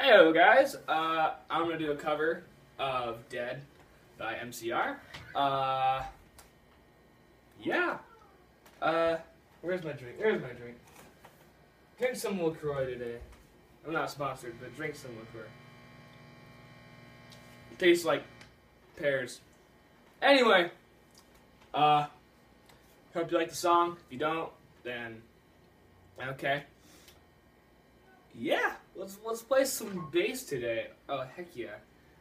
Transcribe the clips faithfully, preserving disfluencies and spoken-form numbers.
Hello guys, uh, I'm going to do a cover of Dead by M C R. Uh, yeah. Uh, where's my drink? There's my drink. Drink some LaCroix today. I'm not sponsored, but drink some LaCroix. Tastes like pears. Anyway, uh, hope you like the song. If you don't, then okay. Yeah, let's let's play some bass today. Oh heck yeah.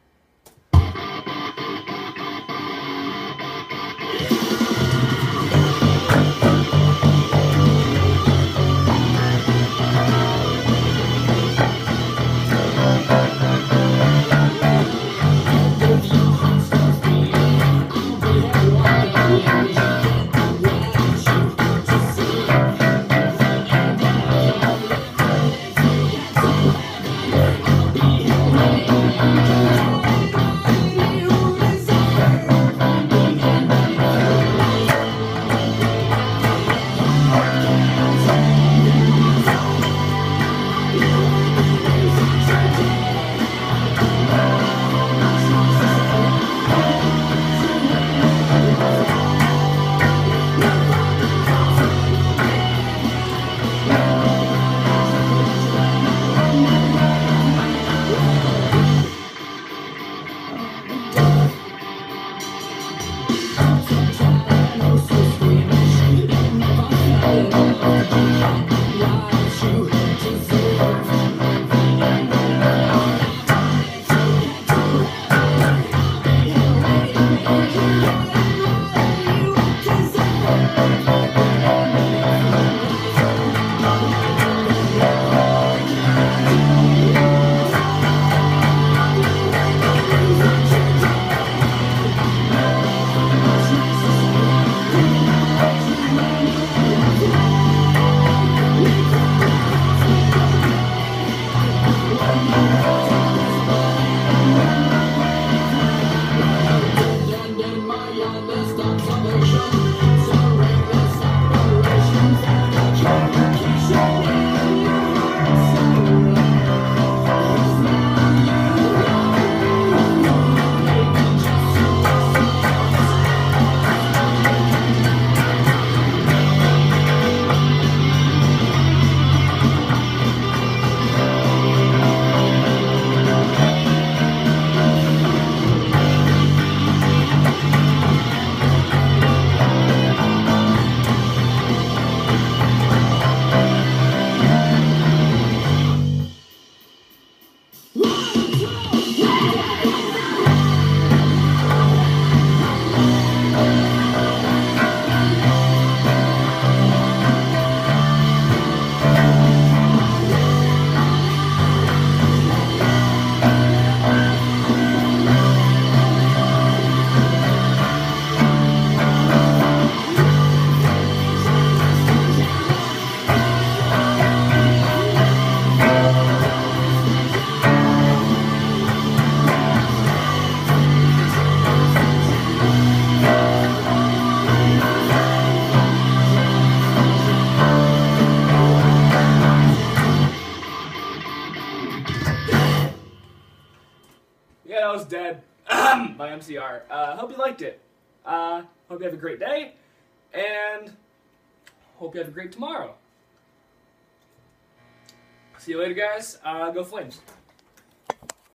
Yeah, that was Dead by M C R. Uh, hope you liked it. Uh, hope you have a great day, and hope you have a great tomorrow. See you later, guys. Uh, go Flames.